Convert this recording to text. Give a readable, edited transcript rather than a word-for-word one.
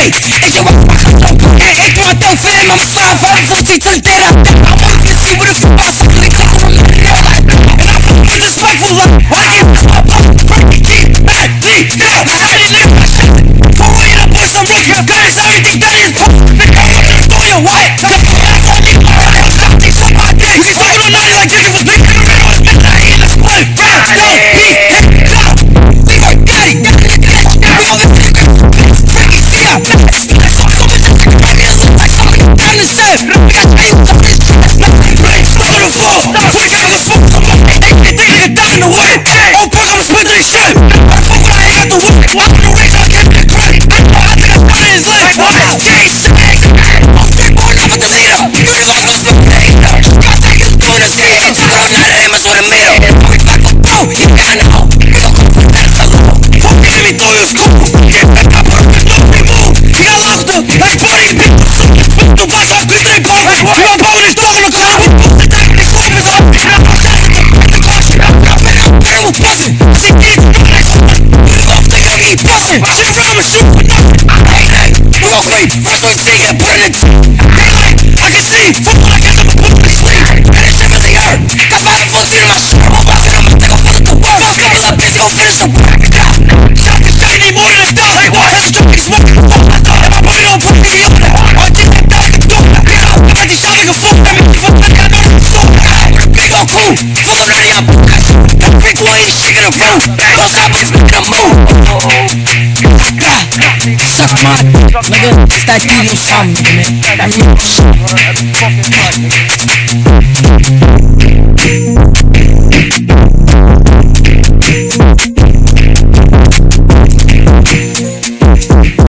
Hey, ese guapo por tão feio, não sabe, vai fugir inteira. I wanna see what the fuck I said, like I'm a millionaire like that. And I'm from this life of life. I get my pop, break deep, not deep, down. I had it in my shit. Pour it up with some liquor, cause everything that is pop. Nigga, I'm gonna throw your white. That's all me, alright, I'm something so my day. We fucking the night like chicken was nigga. Midnight in the split, down, down, beat, down. We were daddy, freaky, see ya. That's all so much. I'm the same. We got you on this shit. Breaks on the floor. We got the smoke. They think down the way. Oh, fuck, I'm spitting this shit. I fuck what I had to work. I'm gonna raise my kid in the crib. I think I'm down his leg. J6. I'm still going up with the leader. You know I got the hater. Got taken on the stage. I'm talking about that aim, that's what I made up. We fuck up, bro. Yeah, I know. Look up for that fellow. Fuck me, let me throw your school. I put up no remove. He got locked up. Like 40 people. The watch out, cause they go. You gon' go in this door on the car. The thing they swap is up. The question. They was bustin'. She did the fuck they gon' keep bustin'. Shit around and shoot for nothing. Hey, real quick. First one thing and put it in. Daylight, I can see. Fuck when I get them, put them to sleep. And this shit really hurt. Cause I done bullshit in my shirt. I'm about to get on my thing, I'm full of the work. Fuck couple of bitch, gon' finish the work. Shot this shit need more than a thought. Hey, what? This shit be smoking. Fuck my thought. And my body don't put me on that. I did that back and forth. Die nigga, fuck that man, fuck that guy, no nigga, so big ol' crew, full of none of y'all boys. Big boy ain't shaking the room, those hot boys making a move. Suck my, nigga, that DJ song, nigga, man.